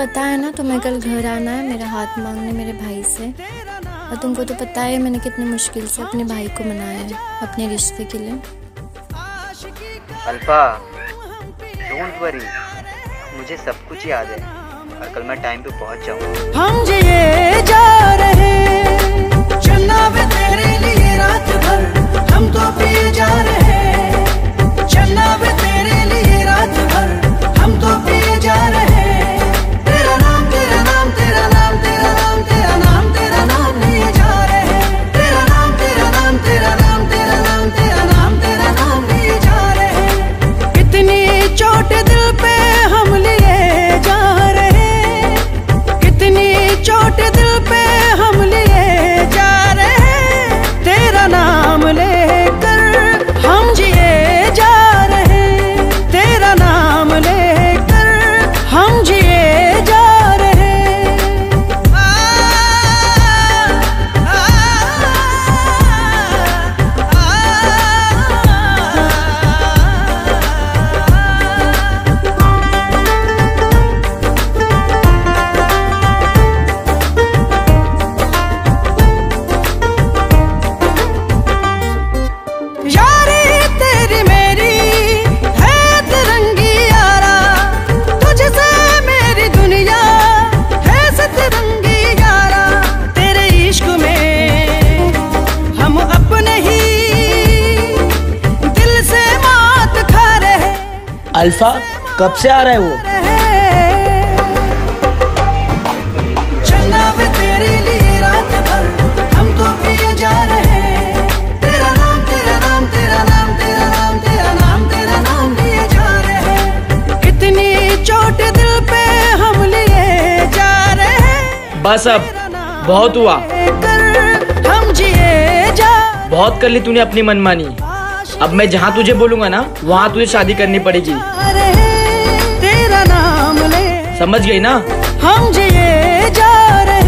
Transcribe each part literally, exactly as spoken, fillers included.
पता है ना तुम्हें कल घर आना है मेरा हाथ मांगने मेरे भाई से। और तुमको तो पता है मैंने कितनी मुश्किल से अपने भाई को मनाया है अपने रिश्ते के लिए। अल्फा, डोंट वरी, मुझे सब कुछ याद है और कल मैं टाइम पे पहुंच जाऊंगा। हम जिए जा रहे चलना वे तेरे लिए रात भर, हम तो पिए जा रहे चलना वे तेरे लिए रात भर, हम तो पिए जा रहे। तेरा नाम तेरा नाम तेरा नाम तेरा नाम तेरा नाम तेरा नाम लिए जा रहे। तेरा नाम तेरा नाम तेरा नाम तेरा नाम तेरा नाम तेरा नाम लिए जा रहे। कितनी चोट दिल पे हम लिए जा रहे, कितनी चोट दिल पे हम लिए जा रहे। तेरा नाम लेकर हम जिए जा रहे, तेरा नाम लेकर हम जिए जा रहे। आ, आ, यारी तेरी मेरी है तिरंगी यारा, तुझसे मेरी दुनिया है सतरंगी यारा। तेरे इश्क में हम अपने ही दिल से मात खा रहे। अल्फा कब से आ रहा है वो? चलना वे तेरे लिए रात भर, हम तो पिए जा रहे। तेरा नाम तेरा नाम तेरा नाम तेरा नाम तेरा नाम तेरा नाम लिए जा रहे। कितनी चोट दिल पे हम लिए जा रहे। बस अब बहुत हुआ, कर हम जिए जा बहुत कर ली तूने अपनी मनमानी। अब मैं जहाँ तुझे बोलूंगा ना वहाँ तुझे शादी करनी पड़ेगी, रहे। तेरा नाम ले समझ गई ना? हम जिए जा रहे।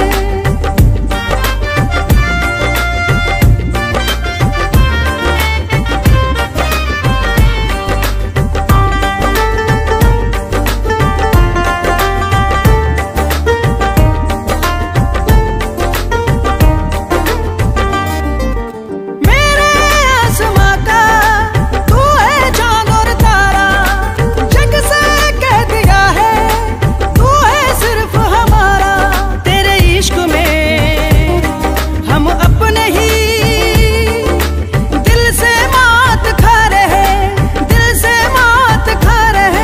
मेरे आसमां का तू है चांद और तारा, जग से कह दिया है तू है सिर्फ हमारा। तेरे इश्क में हम अपने ही दिल से मात खा रहे, दिल से मात खा रहे।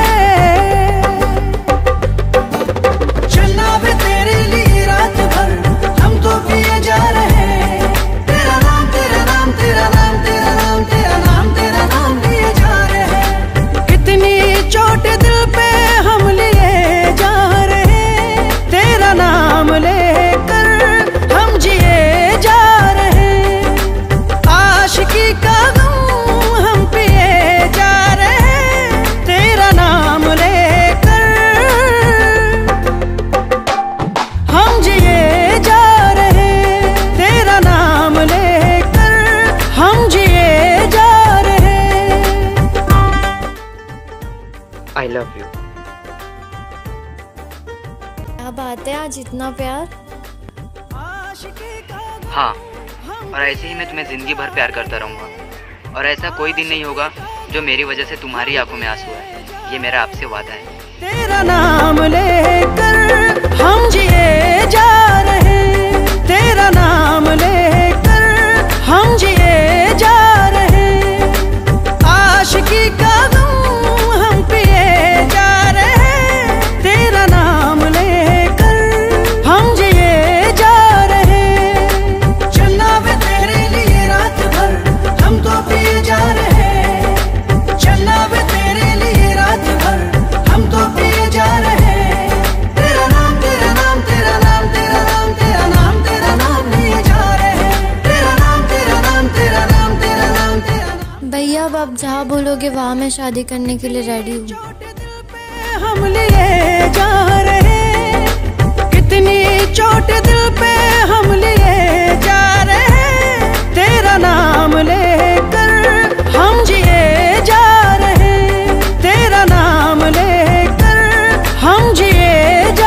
चलना वे तेरे लिए रात भर, हम तो पिए जा रहे। तेरा नाम तेरा नाम तेरा नाम तेरा नाम तेरा नाम तेरा नाम लिए जा रहे। कितनी चोट दिल पे हम लिए जा रहे। तेरा नाम लेकर हम जिए जा रहे। आशिकी का गम हम पिए जा रहे। तेरा नाम लेकर हम जिए जा रहे। तेरा नाम लेकर हम जिए जा रहे। I love you. क्या बात है आज इतना प्यार। हाँ, और ऐसे ही मैं तुम्हें जिंदगी भर प्यार करता रहूंगा और ऐसा कोई दिन नहीं होगा जो मेरी वजह से तुम्हारी आंखों में आंसू आए। ये मेरा आपसे वादा है। तेरा नाम लेकर हम जिए जा रहे। तेरा नाम लेकर हम जिए जा रहे। आशिकी का गम हम पिए जा रहे। तेरा नाम लेकर हम जिए जा रहे। चलना वे तेरे लिए रात भर, हम तो पिए जा रहे। चलना वे तेरे लिए रात भर, हम तो पिए जा रहे। तेरा नाम तेरा नाम तेरा नाम तेरा नाम तेरा नाम तेरा नाम लिए जा रहे। तेरा नाम तेरा नाम तेरा नाम तेरा नाम तेरा नाम। भैया अब आप जहाँ बोलोगे वहाँ मैं शादी करने के लिए रेडी हूँ। हम लिए जा रहे। कितनी चोट दिल पे हम लिए जा रहे। तेरा नाम लेकर हम जिए जा रहे। तेरा नाम लेकर हम जिए जा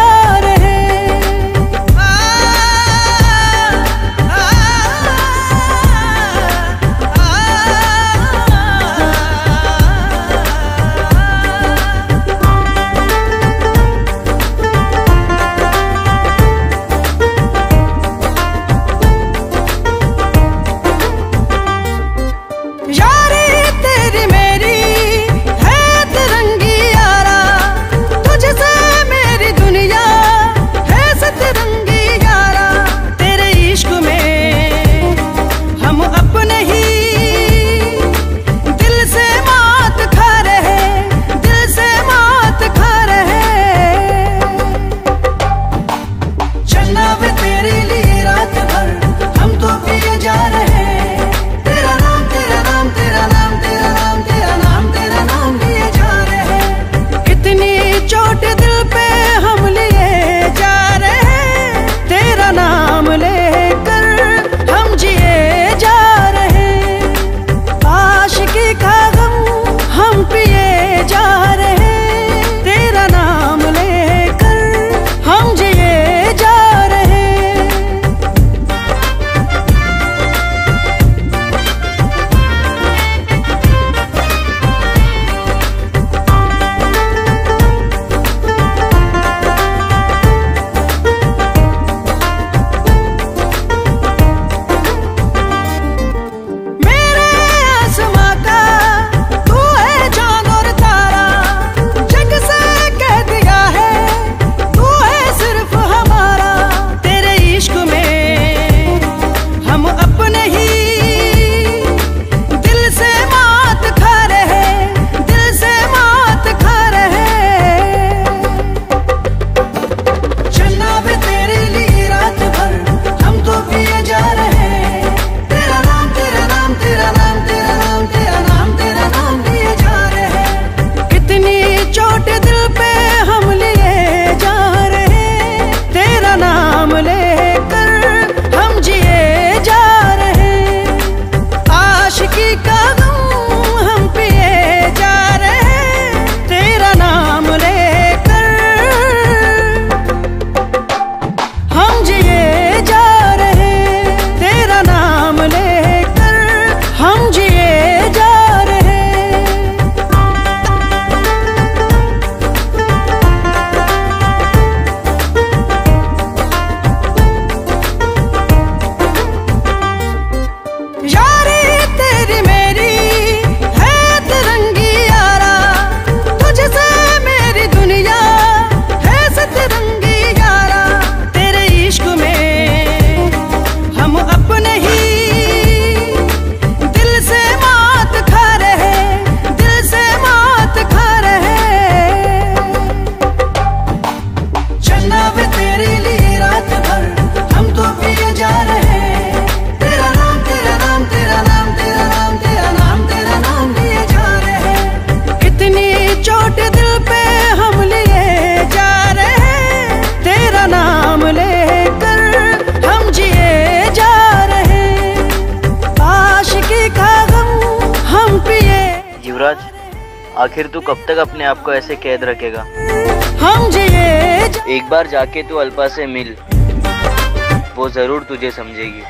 युवराज, आखिर तू कब तक अपने आप को ऐसे कैद रखेगा? हम जिए एक बार जाके तू अल्पा से मिल, वो जरूर तुझे समझेगी।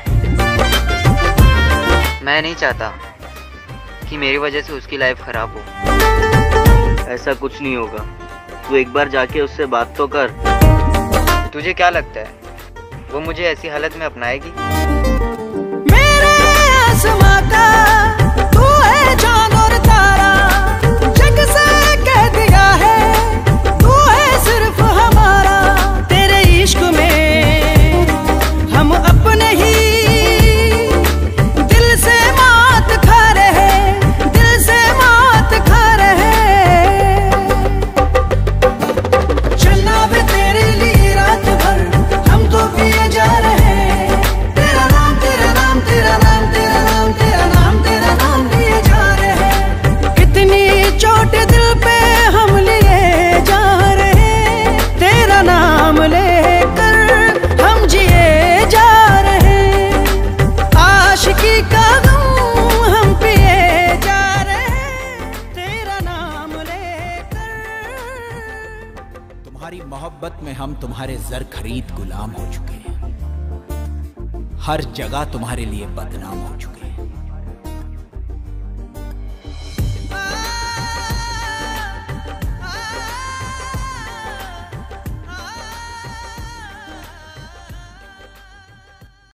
मैं नहीं चाहता कि मेरी वजह से उसकी लाइफ खराब हो। ऐसा कुछ नहीं होगा, तू एक बार जाके उससे बात तो कर। तुझे क्या लगता है वो मुझे ऐसी हालत में अपनाएगी? मेरे आसमां का तू है चांद और तारा, जग से कह दिया है तू है सिर्फ हमारा। तेरे इश्क में हम अपने ही दिल से मात खा रहे, दिल से मात खा रहे। चलना भी तेरे लिए रात भर हम तो पिए जा रहे हैं। तेरा नाम तेरा नाम तेरा नाम तेरा नाम तेरा नाम तेरा नाम लिए जा रहे हैं। कितनी चोट दिल पे हम लिए जा रहे हैं। तेरा नाम लेकर हम जिए जा रहे हैं। आशिकी का गम हम पिए जा रहे हैं। तेरा नाम लेकर। तुम्हारी मोहब्बत में हम तुम्हारे जर खरीद गुलाम हो चुके हैं, हर जगह तुम्हारे लिए बदनाम हो चुके हैं।